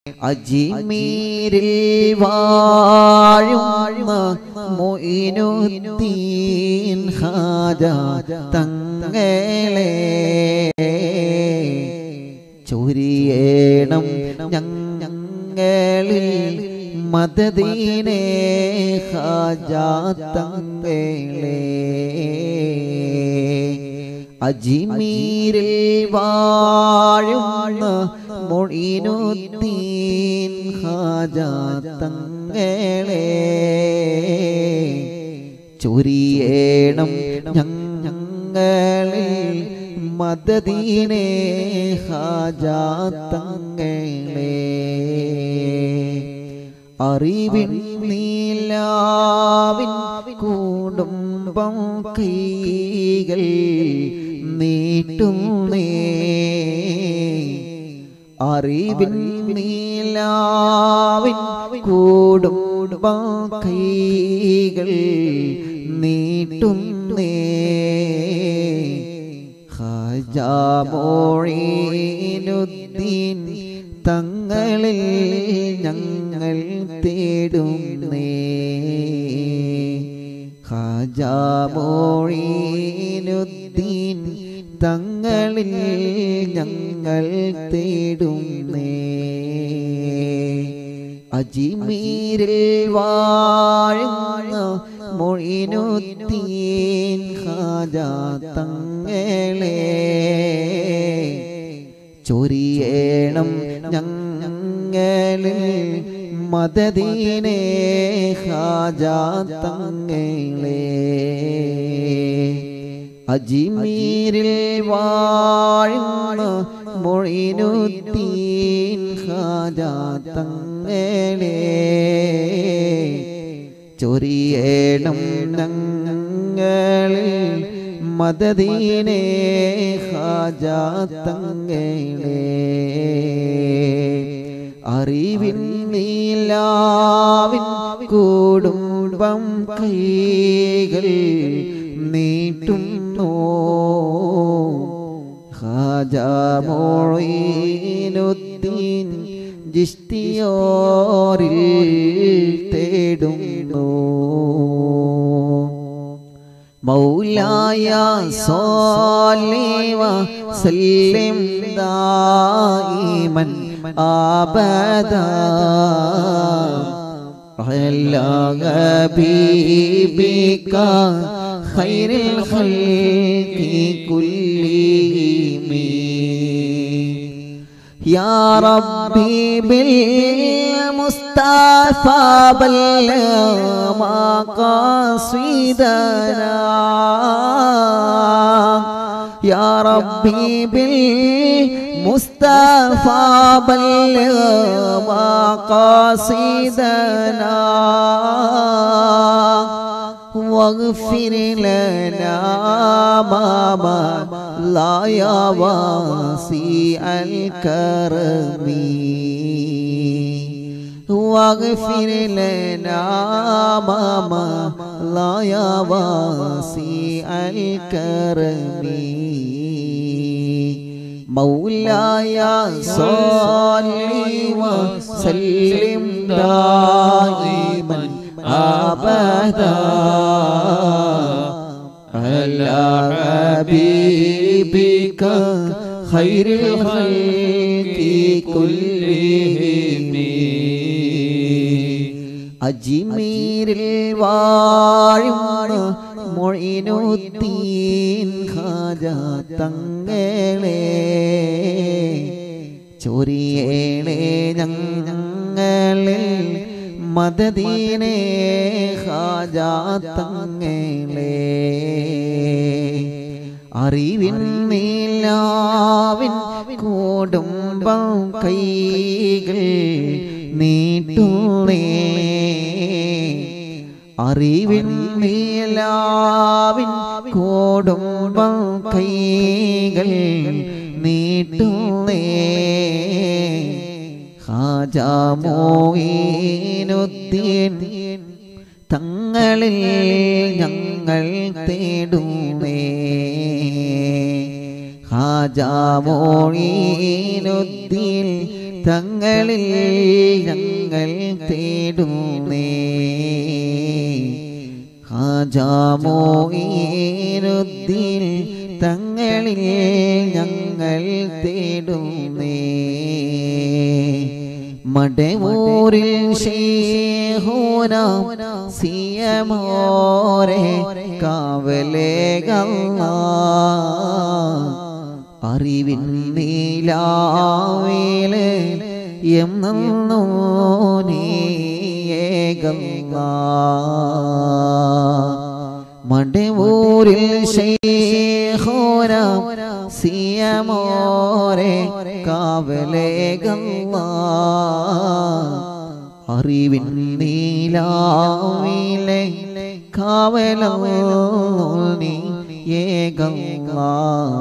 അജ്മീരിൽ വാഴുന്ന മൊയ്നുദ്ദീൻ ഖാജ തങ്ങളെ ചൊരിയേണം ഞങ്ങളിൽ മദദീനെ ഖാജ തങ്ങളെ അജ്മീരിൽ വാഴുന്ന മൊയ്നുദ്ദീൻ ഖാജ തങ്ങളെ ചൊരിയേണം ഞങ്ങളിൽ മദദീനെ ഖാജ തങ്ങളെ അറിവിൻ നീലാവിൻ കുടുംബം കൈകൾ നീട്ടുന്നേ അറിവിൻ നീലാവിൻ കുടുംബം കൈകൾ നീട്ടുന്നേ ഖാജ മൊയ്നുദ്ദീൻ തങ്ങളിൽ ഞങ്ങൾ തേടുന്നേ ഖാജ മൊയ്നുദ്ദീൻ തങ്ങളിൽ ഞങ്ങൾ തേടുന്നേ അജ്മീരിൽ വാഴുന്ന മൊയ്നുദ്ദീൻ ഖാജ തങ്ങളെ ചൊരിയേണം ഞങ്ങളിൽ മദദീനെ ഖാജ തങ്ങളെ അജ്മീരിൽ വാഴുന്ന മൊയ്നുദ്ദീൻ ഖാജ തങ്ങളെ ചൊരിയേണം ഞങ്ങളിൽ മദദീനെ ഖാജ തങ്ങളെ അറിവിൻ നീലാവിൻ കുടുംബം കൈകൾ നീട്ടുന്നു ഖാജ മൊയ്നുദ്ദീൻ ചിശ്തിയോരിൽ തേടുന്നു മൗലായ സ്വല്ലി വസല്ലിം ദായിമൻ അബദാ അലാ ഹബീബിക ഖൈറിൽ ഖൽഖി കുല്ലിഹിം യാ റബ്ബി ബിൽ മുസ്തഫാ ബല്ലഗ മഖാസിദനാ യാ റബ്ബി ബിൽ മുസ്തഫാ ബല്ലഗ മഖാസിദനാ واغفر لنا ما لا يا واسع الكرم واغفر لنا ما لا يا واسع الكرم مولاي صل وسلم دائما أبدا على حبيبك خير الخلق كلهم അജ്മീരിൽ വാഴുന്ന മൊയ്നുദ്ദീൻ ഖാജ തങ്ങളെ ചൊരിയേണേ ഞങ്ങളിൽ മദദീനെ ഖാജ തങ്ങളെ അറിവിൻ നീലാവിൻ കുടുംബം കൈകൾ നീട്ടുന്നേ അറിവിൻ നീലാവിൻ കുടുംബം കൈകൾ നീട്ടുന്നേ ഖാജ മൊയ്നുദ്ദീൻ തങ്ങളിൽ ഞങ്ങൾ തേടുന്നേ ഖാജ മൊയ്നുദ്ദീൻ തങ്ങളിൽ ഞങ്ങൾ തേടുന്നേ ഖാജാ മൊഈനുദ്ദീൻ തങ്ങളിൽ ഞങ്ങൾ തേടുന്നേ മടവൂരിൽ ശൈഖുന സിയമോരെ കാവലേകല്ലാ അറിവിൻ നീലാവേലെ എന്നു നീയേകല്ലാ മടവൂരിൽ ശൈഖുന സിയമോരെ കാവലേകല്ലാ അറിവിൻ നീലാവിലെ കാവലോ നീയേകല്ലാ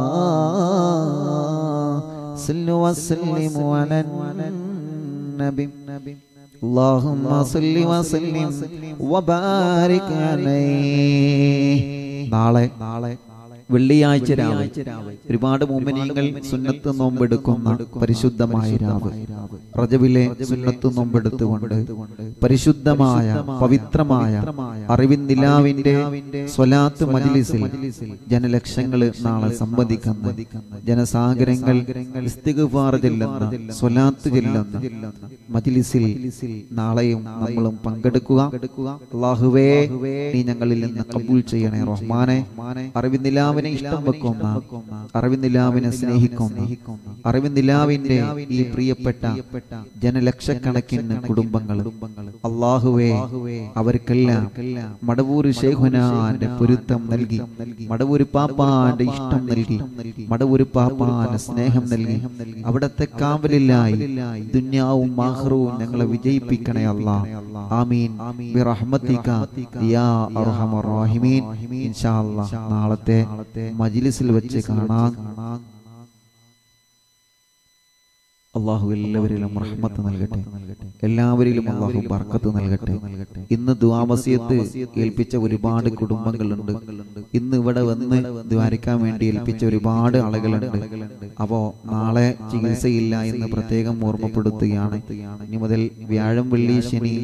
സല്ലു വസല്ലിമു അലൻ നബി اللهم صل وسلم وبارك عليه നാളെ വെള്ളിയാഴ്ച രാവ് ഒരുപാട് മുഅ്മിനീങ്ങൾ സുന്നത്ത് നോമ്പെടുക്കുന്ന പരിശുദ്ധമായ രാവ് റജബിലെ സുന്നത്ത് നോമ്പെടുത്തുകൊണ്ട് പരിശുദ്ധമായ പവിത്രമായ അറിവിൻ നിലാവിന്റെ സ്വലാത്ത് മജ്ലിസിൽ ജനലക്ഷങ്ങൾ നാളെ സംബന്ധിക്കുന്ന ജനസാഗരങ്ങൾ ഇസ്തിഗ്ഫാർ ചൊല്ലുന്ന സ്വലാത്ത് ചൊല്ലുന്ന മജ്ലിസിൽ നാളെയും നമ്മളും പങ്കെടുക്കുക. അല്ലാഹുവേ നീ ഞങ്ങളിൽ നിന്ന് ഖബൂൽ ചെയ്യണേ റഹ്മാനെ. അറിവിൻ നിലാവിനെ ഇഷ്ടം വെക്കുന്ന, അറിവിൻ നിലാവിനെ സ്നേഹിക്കുന്ന, അറിവിൻ നിലാവിന്റെ ഈ പ്രിയപ്പെട്ട ജനലക്ഷക്കണക്കിന് കുടുംബങ്ങൾ അല്ലാഹുവേ അവർക്കെല്ലാം മടവൂർ ശൈഖുനാന്റെ പൊരുത്തം നൽകി, മടവൂർ പാപ്പാന്റെ ഇഷ്ടം നൽകി, മടവൂർ പാപ്പാന്റെ സ്നേഹം നൽകി അവിടത്തെ കാവലിലായി ദുനിയാവും ആഖിറവും ഞങ്ങളെ വിജയിപ്പിക്കണേ അല്ലാഹ്. ആമീൻ ബിറഹ്മതിക യാ അർഹമർ റഹീമീൻ. ഇൻഷാ അല്ലാഹ് നാളത്തെ മജ്ലിസിൽ വെച്ച് കാണാം. അള്ളാഹു എല്ലാവരിലും റഹ്മത്ത് നൽകട്ടെ, എല്ലാവരിലും അള്ളാഹു ബർക്കത്ത് നൽകട്ടെ. ഇന്ന് ദുആ വസിയത്ത് ഏൽപ്പിച്ച ഒരുപാട് കുടുംബങ്ങളുണ്ട്. ഇന്ന് ഇവിടെ വന്ന് ദ്വാരിക്കാൻ വേണ്ടി ഏൽപ്പിച്ച ഒരുപാട് ആളുകളുണ്ട്. അപ്പോ നാളെ ചികിത്സയില്ല എന്ന് പ്രത്യേകം ഓർമ്മപ്പെടുത്തുകയാണ്. ഇനി മുതൽ വ്യാഴം വെള്ളി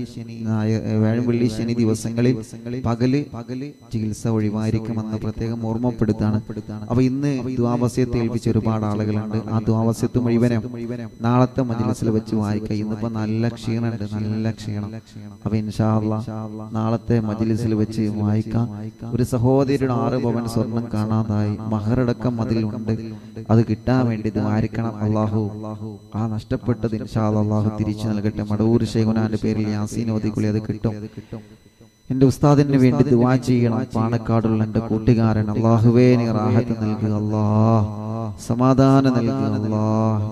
ശനി ദിവസങ്ങളിൽ പകല് ചികിത്സ ഒഴിവായിരിക്കുമെന്ന് പ്രത്യേകം ഓർമ്മപ്പെടുത്താണ്. അപ്പൊ ഇന്ന് ദുആ വസിയത്ത് ഏൽപ്പിച്ച ഒരുപാട് ആളുകളുണ്ട്. ആ ദുആ വസിയത്ത് മുഴുവനും നാളത്തെ മജ്ലിസിൽ വെച്ച് വായിക്കുക. ഇന്നിപ്പോ നല്ല ക്ഷീണമുണ്ട്, നല്ല ക്ഷീണം. അപ്പൊ ഇൻഷാ അല്ലാഹ് നാളത്തെ മജ്ലിസിൽ വെച്ച് വായിക്കാം. ഒരു സഹോദരിയുടെ 6 പവൻ സ്വർണം കാണാതായി, മഹറടക്കം അതിലുണ്ട്. അത് കിട്ടാൻ വേണ്ടി ദ്വാരിക്കണം. അല്ലാഹു ആ നഷ്ടപ്പെട്ടത് ഇൻഷാ അല്ലാഹു തിരിച്ചു നൽകട്ടെ. മടവൂർ ശൈഖുനാന്റെ പേരിൽ യാസീൻ ഓതിക്കുള്ളി അത് കിട്ടും. എന്റെ ഉസ്താദിന് വേണ്ടി ദുആ ചെയ്യണം. പാണക്കാടുള്ള എന്റെ കൂട്ടുകാരൻ അല്ലാഹുവേ നീ റാഹത്ത് നൽകുക അല്ലാഹ്, സമാധാനം നൽകുക അല്ലാഹ്.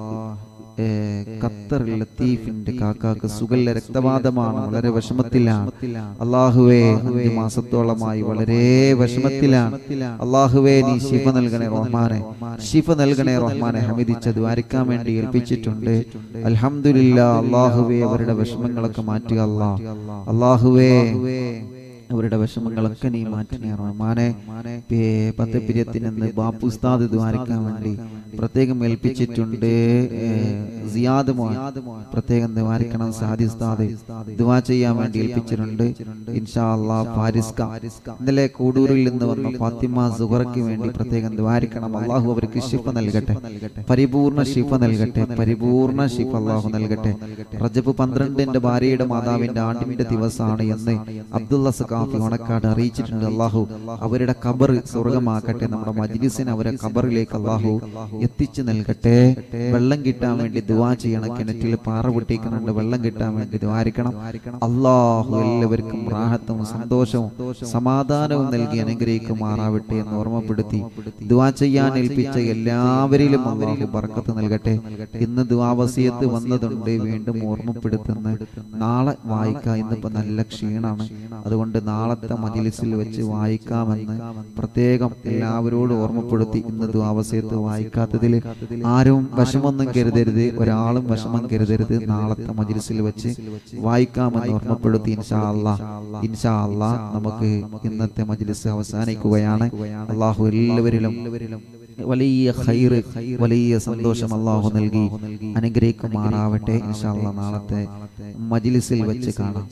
ഖത്തർ ലത്തീഫിന്റെ കാക്കാക്ക് സുഗല്ല രക്തവാതമാണ്, വളരെ വിഷമത്തിലാണ്. അല്ലാഹുവേ 5 മാസത്തോളമായി വളരെ വിഷമത്തിലാണ്. അല്ലാഹുവേ നീ ശിഫ നൽകണേ റഹ്മാനെ, ശിഫ നൽകണേ റഹ്മാനെ. ഹമീദിച്ച ദ്വാരിക്കാൻ വേണ്ടി ഏൽപ്പിച്ചിട്ടുണ്ട്. അൽഹംദുലില്ലാഹ്. അല്ലാഹുവേ അവരുടെ വിഷമങ്ങളൊക്കെ മാറ്റുക അല്ലാഹ്. അല്ലാഹുവേ അവരുടെ വിഷമങ്ങളൊക്കെ നീ മാറ്റണേ റഹ്മാനെ. പത്തപ്പിര്യത്തിൽ നിന്ന് ബാപ്പു ഉസ്താദ് ദ്വാരിക്കാൻ വേണ്ടി പ്രത്യേകം ഏൽപ്പിച്ചിട്ടുണ്ട്. സിയാദ് മോൻ പ്രത്യേകം ദ്വാരിക്കണം. സാദി ഉസ്താദ് ദുആ ചെയ്യാൻ വേണ്ടി ഏൽപ്പിച്ചിട്ടുണ്ട്. ഇൻഷാ അല്ലാഹ് ഫാരിസ്ക ഇന്നലെ കൂടൂരിൽ നിന്ന് വന്ന ഫാത്തിമ സുഹറയ്ക്ക് വേണ്ടി പ്രത്യേകം ദ്വാരിക്കണം. അല്ലാഹു അവർക്ക് ശിഫ നൽകട്ടെ, പരിപൂർണ ശിഫ നൽകട്ടെ, പരിപൂർണ ശിഫ അല്ലാഹു നൽകട്ടെ. റജബ് 12 ഭാര്യയുടെ മാതാവിന്റെ ആണ്ടിന്റെ ദിവസമാണ് എന്ന് അബ്ദുള്ള സഖാഫി ഓണക്കാട് അറിയിച്ചിട്ടുണ്ട്. അല്ലാഹു അവരുടെ ഖബർ സ്വർഗമാക്കട്ടെ. നമ്മുടെ മജ്ലിസിനെ അവരെ ഖബറിലേക്ക് അല്ലാഹു എത്തിച്ചു നൽകട്ടെ. വെള്ളം കിട്ടാൻ വേണ്ടി ദുആ ചെയ്യണം. കിണറ്റിൽ പാറ പൊട്ടിക്കുന്നുണ്ട്, വെള്ളം കിട്ടാൻ വേണ്ടി ദ്വാരിക്കണം. അല്ലാഹു എല്ലാവർക്കും റാഹത്തും സന്തോഷവും സമാധാനവും നൽകി അനുഗ്രഹിക്കുമാറാവട്ടെ എന്ന് ഓർമ്മപ്പെടുത്തി ദുആ ചെയ്യാൻ ഏൽപ്പിച്ച എല്ലാവരിലും അല്ലാഹു ബർക്കത്ത് നൽകട്ടെ. ഇന്ന് ദുആ വസിയത്ത് വന്നതുണ്ട്, വീണ്ടും ഓർമ്മപ്പെടുത്തുന്ന നാളെ വായിക്കാം. ഇന്നിപ്പോ നല്ല ക്ഷീണാണ്, അതുകൊണ്ട് നാളത്തെ മജ്ലിസിൽ വെച്ച് വായിക്കാമെന്ന് പ്രത്യേകം എല്ലാവരോടും ഓർമ്മപ്പെടുത്തി. ഇന്ന് ദുആ വസിയത്ത് വായിക്കാത്തതിൽ ആരും വിഷമൊന്നും കരുതരുത്, ഒരാളും വിഷമം കരുതരുത്. നാളത്തെ മജ്ലിസിൽ വെച്ച് വായിക്കാമെന്ന് ഓർമ്മപ്പെടുത്തി. ഇൻഷാ അല്ലാഹ്, ഇൻഷാ അല്ലാഹ് നമുക്ക് ഇന്നത്തെ മജ്ലിസ് അവസാനിക്കുകയാണ്. അല്ലാഹു എല്ലാവരിലും വലിയ ഖൈർ, വലിയ സന്തോഷം അല്ലാഹു നൽകി അനുഗ്രഹിക്കുമാറാവട്ടെ. ഇൻഷാ അല്ലാഹ് നാളത്തെ മജ്ലിസിൽ വെച്ച് കാണാം.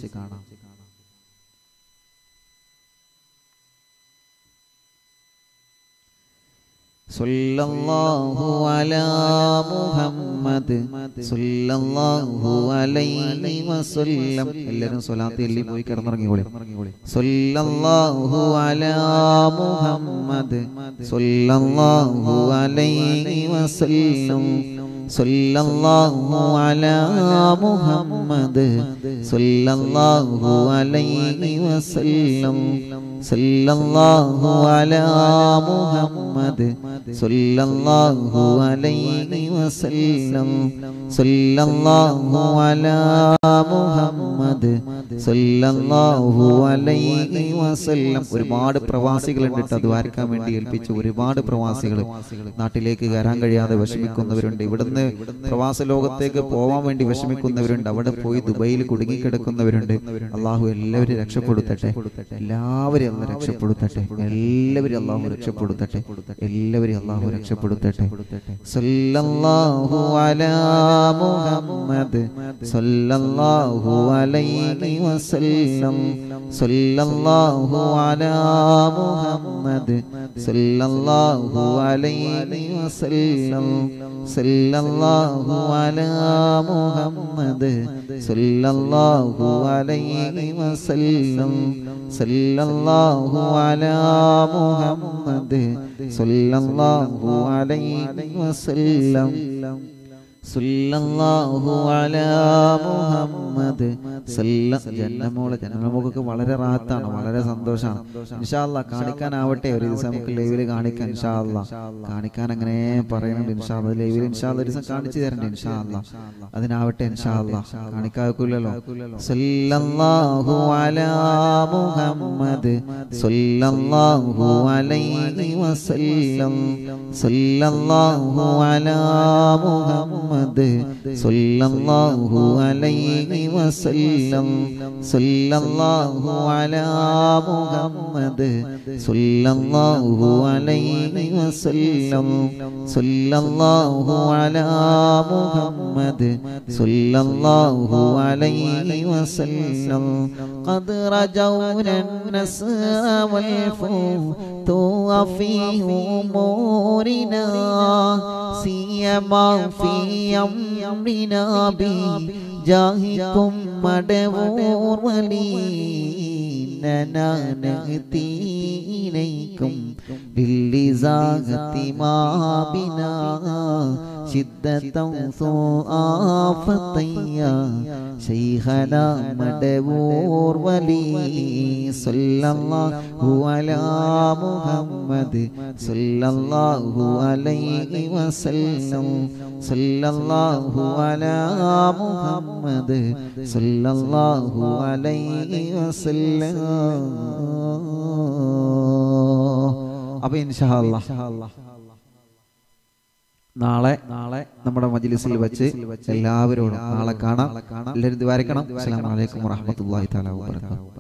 സല്ലല്ലാഹു അലാ മുഹമ്മദ് സല്ലല്ലാഹു അലൈഹി വസല്ലം. എല്ലാവരും സ്വലാത്ത് ചൊല്ലി പോയി കിടന്നുറങ്ങിക്കോളി. സല്ലല്ലാഹു അലാ മുഹമ്മദ് സല്ലല്ലാഹു അലൈഹി വസല്ലം. സല്ലല്ലാഹു അലാ മുഹമ്മദ് സല്ലല്ലാഹു അലൈഹി വസല്ലം. സല്ലല്ലാഹു അലാ മുഹമ്മദ് സല്ലല്ലാഹു അലൈഹി വസല്ലം. സല്ലല്ലാഹു അലാ മുഹമ്മദ് സല്ലല്ലാഹു അലൈഹി വസല്ലം. ഒരുപാട് പ്രവാസികളുണ്ട് കേട്ടോ, ദ്വാരക്കാൻ വേണ്ടി ഏൽപ്പിച്ച ഒരുപാട് പ്രവാസികൾ നാട്ടിലേക്ക് കയറാൻ കഴിയാതെ വിഷമിക്കുന്നവരുണ്ട്. ഇവിടുന്ന് പ്രവാസ ലോകത്തേക്ക് പോവാൻ വേണ്ടി വിഷമിക്കുന്നവരുണ്ട്. അവിടെ പോയി ദുബൈയിൽ കുടുങ്ങിക്കിടക്കുന്നവരുണ്ട്. അള്ളാഹു എല്ലാവരും രക്ഷപ്പെടുത്തട്ടെ, എല്ലാവരും അള്ളാഹു രക്ഷപ്പെടുത്തട്ടെ, എല്ലാവരും അള്ളാഹു രക്ഷപ്പെടുത്തട്ടെ, എല്ലാവരും അള്ളാഹു രക്ഷപ്പെടുത്തട്ടെ. സല്ലല്ലാഹു അലാ മുഹമ്മദ് സല്ലല്ലാഹു അലൈഹി വസല്ലം. സല്ലല്ലാഹു അലാ മുഹമ്മദ് സല്ലല്ലാഹു അലൈഹി വസല്ലം. സല്ലല്ലാഹു അലാ മുഹമ്മദ് സല്ലല്ലാഹു അലൈഹി വസല്ലം. സല്ലല്ലാഹു അലാ മുഹമ്മദ് സല്ലല്ലാഹു അലൈഹി വസല്ലം. സല്ലല്ലാഹു അലാ മുഹമ്മദ് ജനമോൾക്ക് വളരെ റാഹത്താണ്, വളരെ സന്തോഷമാണ്. ഇൻഷാ അല്ലാഹ് കാണിക്കാനാവട്ടെ, ഒരു ദിവസം നമുക്ക് ലൈവില് കാണിക്കാം. ഇൻഷാ അല്ലാഹ് കാണിക്കാൻ അങ്ങനെ പറയുന്നുണ്ട്. ഇൻഷാ അല്ലാഹ് ലൈവിൽ ഇൻഷാ അല്ലാഹ് ഒരു ദിവസം കാണിച്ചു തരണ്ടേ. ഇൻഷാ അല്ലാഹ് അതിനാവട്ടെ. ഇൻഷാ അല്ലാഹ് കാണിക്കാക്കൂലല്ലോ. സല്ലല്ലാഹു അലാ മുഹമ്മദ് സല്ലല്ലാഹു അലൈഹി വസല്ലം. സല്ലല്ലാഹു അലാ മുഹമ്മദ് സല്ലല്ലാഹു അലൈഹി വസല്ലം. സല്ലല്ലാഹു അലാ മുഹമ്മദ് സല്ലല്ലാഹു അലൈഹി വസല്ലം. സല്ലല്ലാഹു അലാ മുഹമ്മദ് സല്ലല്ലാഹു അലൈഹി വസല്ലം. ഖദ് റജൗന النصر والفتوح في أمورنا سيما في أمرنا بجاهكم مدبور ولينا نأتي إليكم للزاغة ما بنا شدة آفتيا شيخنا مدبور ولي. സല്ലല്ലാഹു അലാ മുഹമ്മദ് സല്ലല്ലാഹു അലൈഹി വസല്ലം. സല്ലല്ലാഹു അലാ മുഹമ്മദ് സല്ലല്ലാഹു അലൈഹി വസല്ലം. അപ്പോൾ ഇൻഷാ അല്ലാഹ് നാളെ നമ്മുടെ മജ്ലിസിൽ വെച്ച് എല്ലാവരോടും നാളെ കാണാം. എല്ലാവരും ദ്വാരക്കണം. അസ്സലാമു അലൈക്കും വറഹ്മത്തുള്ളാഹി തആല വബറകാതുഹു.